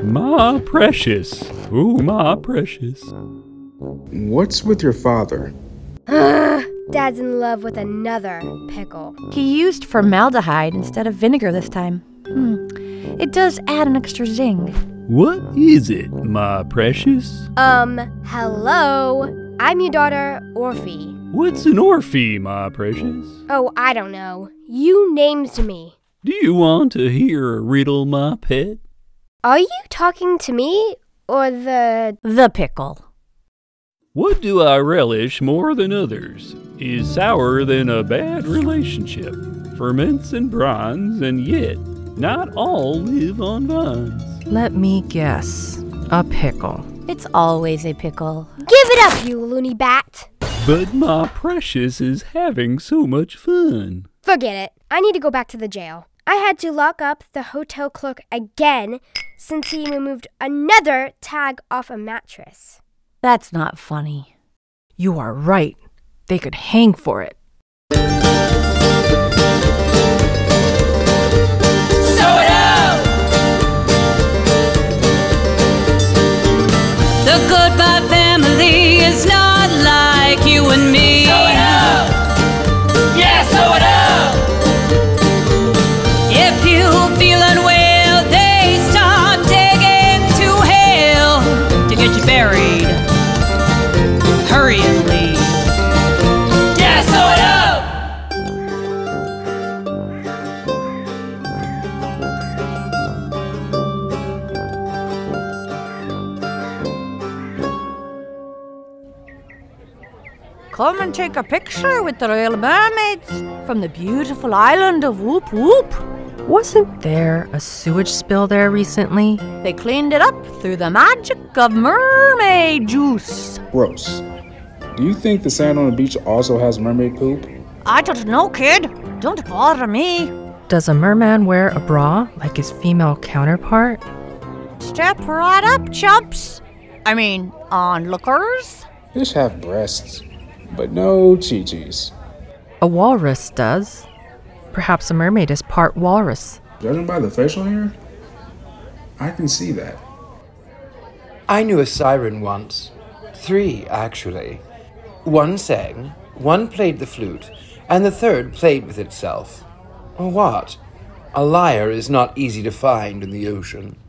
My precious. Ooh, my precious. What's with your father? Dad's in love with another pickle. He used formaldehyde instead of vinegar this time. It does add an extra zing. What is it, my precious? Hello? I'm your daughter, Orphie. What's an Orphie, my precious? Oh, I don't know. You named me. Do you want to hear a riddle, my pet? Are you talking to me or The pickle. What do I relish more than others? Is sour than a bad relationship. Ferments and brines, and yet not all live on vines. Let me guess. A pickle. It's always a pickle. Give it up, you loony bat! But my precious is having so much fun. Forget it. I need to go back to the jail. I had to lock up the hotel clerk again since he removed another tag off a mattress. That's not funny. You are right. They could hang for it. The Goodbye family is not like you and me. Sew it up! Yeah, sew it up! If you feel unwell, they start digging to hell to get you buried hurriedly. Yeah, sew it up! Come and take a picture with the Royal Mermaids from the beautiful island of Whoop Whoop. Wasn't there a sewage spill there recently? They cleaned it up through the magic of mermaid juice. Gross. Do you think the sand on the beach also has mermaid poop? I don't know, kid. Don't bother me. Does a merman wear a bra like his female counterpart? Step right up, chumps. I mean, onlookers. Fish have breasts, but no chi-chis. A walrus does. Perhaps a mermaid is part walrus. Judging by the facial hair, I can see that. I knew a siren once. 3, actually. One sang, one played the flute, and the third played with itself. What? A lyre is not easy to find in the ocean.